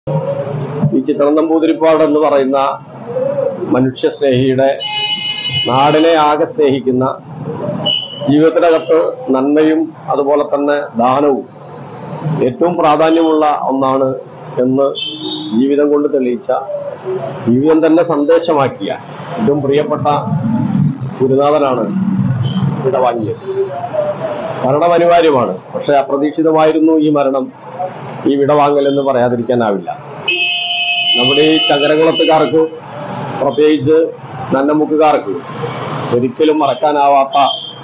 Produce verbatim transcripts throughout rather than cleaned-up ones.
ഈ ചിത്രം നമ്പൂതിരിപ്പാട് എന്ന് പറയുന്ന മനുഷ്യസ്നേഹിയുടെ, നാടിനെ ആകെ സ്നേഹിക്കുന്ന, ജീവിതത്തിനകത്ത് നന്മയും അതുപോലെ തന്നെ ദാനവും ഏറ്റവും പ്രാധാന്യമുള്ള ഒന്നാണ് എന്ന് ജീവിതം കൊണ്ട് തെളിയിച്ച, ജീവിതം തന്നെ സന്ദേശമാക്കിയ ഏറ്റവും പ്രിയപ്പെട്ട ഗുരുനാഥനാണ് വിടവാങ്ങിയത്. മരണം അനിവാര്യമാണ്, പക്ഷെ അപ്രതീക്ഷിതമായിരുന്നു ഈ മരണം, ഈ വിടവാങ്ങൽ എന്ന് പറയാതിരിക്കാനാവില്ല. നമ്മുടെ ഈ ചകരകുളത്തുകാർക്ക്, പ്രത്യേകിച്ച് നന്നമുക്കുകാർക്ക് ഒരിക്കലും മറക്കാനാവാത്ത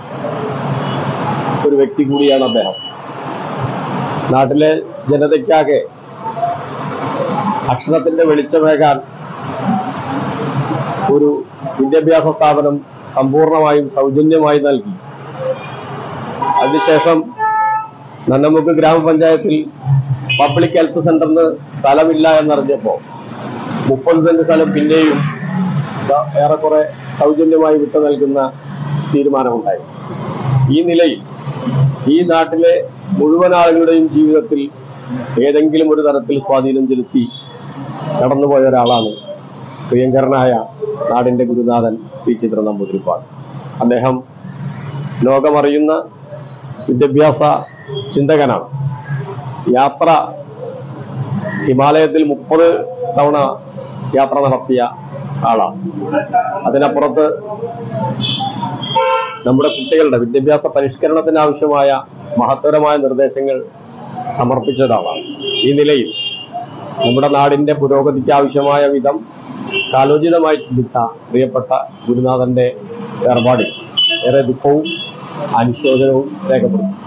ഒരു വ്യക്തി കൂടിയാണ് അദ്ദേഹം. നാട്ടിലെ ജനതയ്ക്കാകെ അക്ഷരത്തിന്റെ വെളിച്ചമേകാൻ ഒരു വിദ്യാഭ്യാസ സ്ഥാപനം സമ്പൂർണമായും സൗജന്യമായി നൽകി. അതിനുശേഷം നന്നമുക്ക് ഗ്രാമപഞ്ചായത്തിൽ പബ്ലിക് ഹെൽത്ത് സെന്ററിന് സ്ഥലമില്ല എന്നറിഞ്ഞപ്പോൾ മുപ്പത് സെന്റ് സ്ഥലം പിന്നെയും ഏറെക്കുറെ സൗജന്യമായി വിട്ടു നൽകുന്ന തീരുമാനമുണ്ടായി. ഈ നിലയിൽ ഈ നാട്ടിലെ മുഴുവൻ ആളുകളുടെയും ജീവിതത്തിൽ ഏതെങ്കിലും ഒരു തരത്തിൽ സ്വാധീനം ചെലുത്തി കടന്നുപോയ ഒരാളാണ് പ്രിയങ്കരനായ നാടിന്റെ ഗുരുനാഥൻ പി ചിത്ര നമ്പൂതിരിപ്പാട്. അദ്ദേഹം ലോകമറിയുന്ന വിദ്യാഭ്യാസ ചിന്തകനാണ്. യാത്ര ഹിമാലയത്തിൽ മുപ്പത് തവണ യാത്ര നടത്തിയ ആളാണ്. അതിനപ്പുറത്ത് നമ്മുടെ കുട്ടികളുടെ വിദ്യാഭ്യാസ പരിഷ്കരണത്തിന് ആവശ്യമായ മഹത്തരമായ നിർദ്ദേശങ്ങൾ സമർപ്പിച്ച ഒരാളാണ്. ഈ നിലയിൽ നമ്മുടെ നാടിന്റെ പുരോഗതിക്ക് ആവശ്യമായ വിധം കാലോചിതമായി ചിന്തിച്ച പ്രിയപ്പെട്ട ഗുരുനാഥന്റെ വേർപാടിൽ ഏറെ ദുഃഖവും അനുശോചനവും രേഖപ്പെടുത്തുന്നു.